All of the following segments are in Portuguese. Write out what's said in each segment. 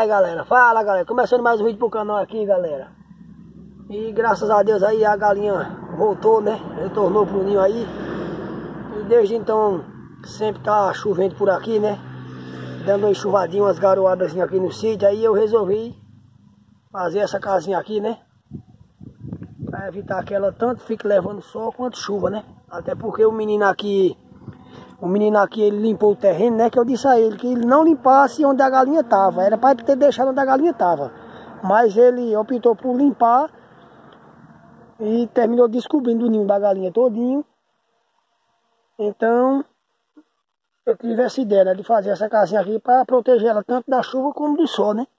aí, galera, fala, galera, começando mais um vídeo pro canal aqui, galera. E graças a Deus aí a galinha voltou, né, retornou pro ninho aí. E desde então sempre tá chovendo por aqui, né, dando uma enxuvadinha, umas garoadas aqui no sítio. Aí eu resolvi fazer essa casinha aqui, né, pra evitar que ela tanto fique levando sol quanto chuva, né. Até porque o menino aqui ele limpou o terreno, né? Que eu disse a ele que ele não limpasse onde a galinha tava. Era para ele ter deixado onde a galinha tava. Mas ele optou por limpar e terminou descobrindo o ninho da galinha todinho. Então, eu tive essa ideia, né, de fazer essa casinha aqui para proteger ela tanto da chuva como do sol, né?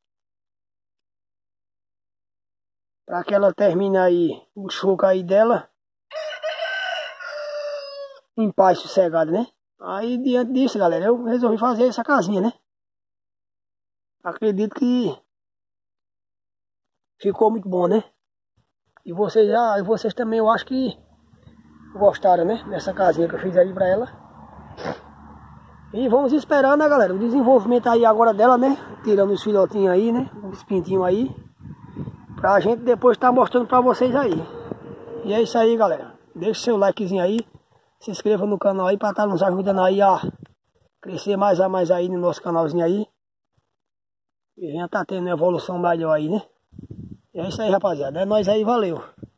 Para que ela termine aí o choco aí dela em paz, sossegada, né? Aí, diante disso, galera, eu resolvi fazer essa casinha, né? Acredito que ficou muito bom, né? E vocês também, eu acho que gostaram, né? Dessa casinha que eu fiz aí pra ela. E vamos esperar, né, galera? O desenvolvimento aí agora dela, né? Tirando os filhotinhos aí, né? Os pintinhos aí. Pra gente depois estar mostrando pra vocês aí. E é isso aí, galera. Deixa seu likezinho aí. Se inscreva no canal aí pra estar nos ajudando aí a crescer mais aí no nosso canalzinho aí. E já tá tendo uma evolução melhor aí, né? E é isso aí, rapaziada. É nóis aí, valeu.